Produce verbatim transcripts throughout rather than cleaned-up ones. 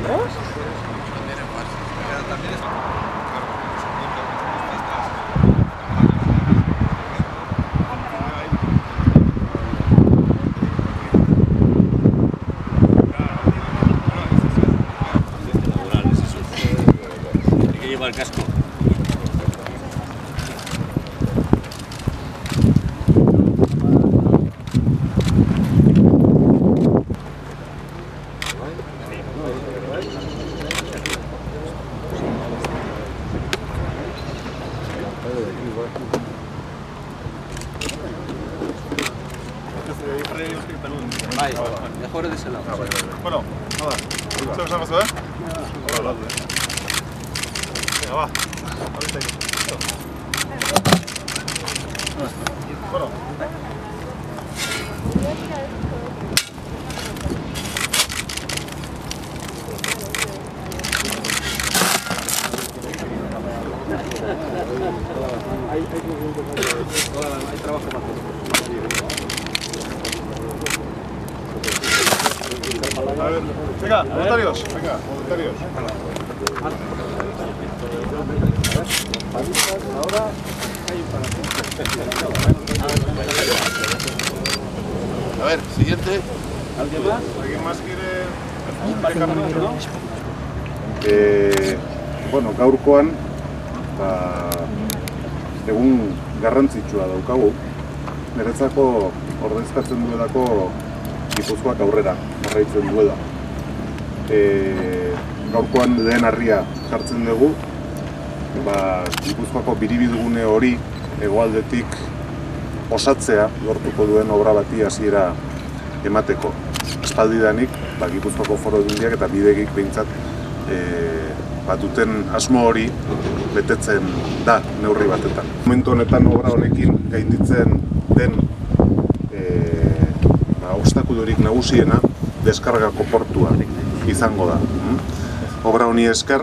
El casco. Vale, mejor de ese lado. Bueno, nada. ¿Sabes algo más, eh? Venga, va. Ahorita aquí. Bueno. Hay trabajo para todos. A ver, venga, voluntarios. Venga, voluntarios. Ahora hay un para. A ver, siguiente. ¿Alguien más? ¿Alguien más quiere...? Eh, bueno, gaurkoan ba, egun garrantzitsua daukagu. Niretzako ordezkatzen duelako Gipuzkoak aurrera jarraitzen duela. E, gaurkoan lehen harria jartzen dugu, ba, Gipuzkoako biribidugune hori hegoaldetik osatzea lortuko duen obra bati hasiera emateko. Espaldidanik, ba, Gipuzkoako Foru Aldundiak eta bidegik behintzat e, ba, duten asmo hori betetzen da neurri batetan. Momentu honetan obra honekin gainditzen den e, ba, obstakulurik nagusiena deskargako portua izango da. Obra honi esker,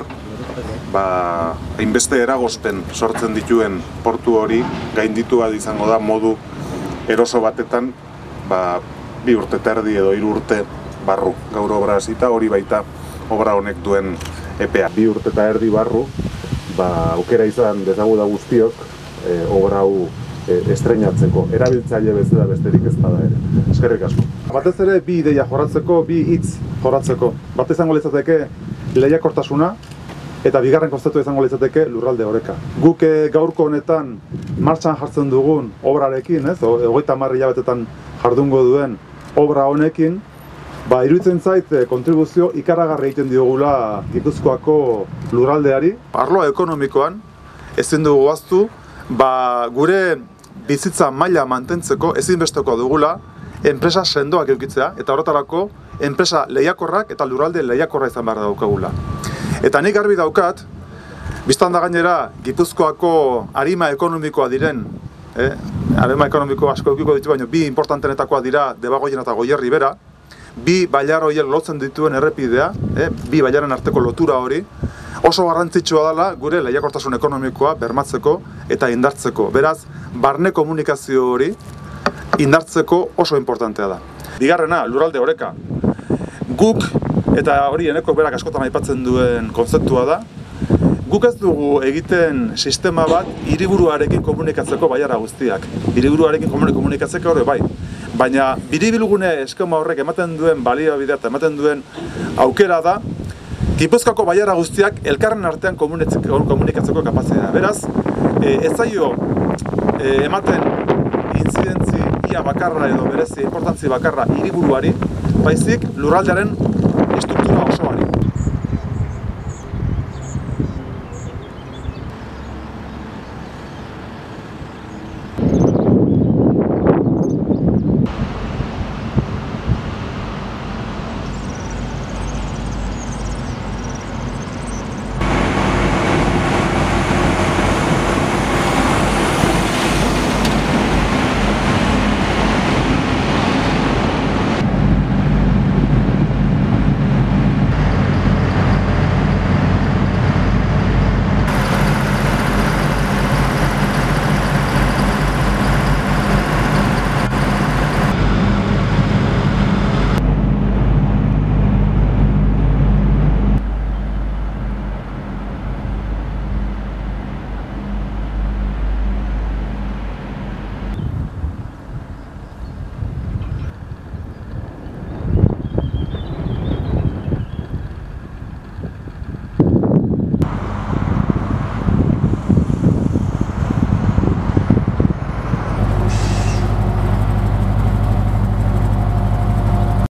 ba, hainbeste eragozpen sortzen dituen portu hori gainditu ahal izango da modu eroso batetan, ba, bi urte eta erdi edo hiru urte barru gaur obra hasita, hori baita obra honek duen epea. Bi urte eta erdi barru, ba, aukera izan dezaguda guztiok e, obra hau e, estreinatzeko, erabiltzaile bezala besterik ez bada ere. Eskerrik asko. Batez ere bi ideia jorratzeko, bi hitz jorratzeko. Bat izango litzateke lehiakortasuna, eta bigarren kontzeptua izango litzateke lurralde oreka. Guk e, gaurko honetan martxan jartzen dugun obrarekin, ez, hogeita hamar hilabetetan jardungo duen obra honekin, ba, iruditzen zait e, kontribuzio ikaragarri egiten diogula Gipuzkoako lurraldeari. Arloa ekonomikoan ezin dugu ahaztu, ba, gure bizitza maila mantentzeko ezinbesteko dugula enpresa sendoak edukitzea, eta horretarako enpresa lehiakorrak eta lurralde lehiakorra izan behar daukagula. Eta nik garbi daukat, biztan da gainera Gipuzkoako arima ekonomikoa diren, eh? arima ekonomiko asko edukiko ditu, baina bi importantenetakoa dira Debagoien eta Goierri bera, bi bailar horiek lotzen dituen errepidea, eh? bi bailaren arteko lotura hori, oso garrantzitsua dela gure lehiakortasun ekonomikoa bermatzeko eta indartzeko. Beraz, barne komunikazio hori indartzeko oso importantea da. Bigarrena, lurralde oreka. Guk, eta hori eneko berak askotan aipatzen duen kontzeptua da, guk ez dugu egiten sistema bat hiriburuarekin komunikatzeko baiara guztiak. Hiriburuarekin komunikatzeko hori bai. Baina biribilgune eskema horrek ematen duen baliabidea eta ematen duen aukera da, Gipuzkoako baiara guztiak elkarren artean komunikatzeko kapazitatea. Beraz, ez zaio ematen inzidentzi ia bakarra edo berezi importantzi bakarra hiriburuari, baizik lurraldearen estruktura osoari.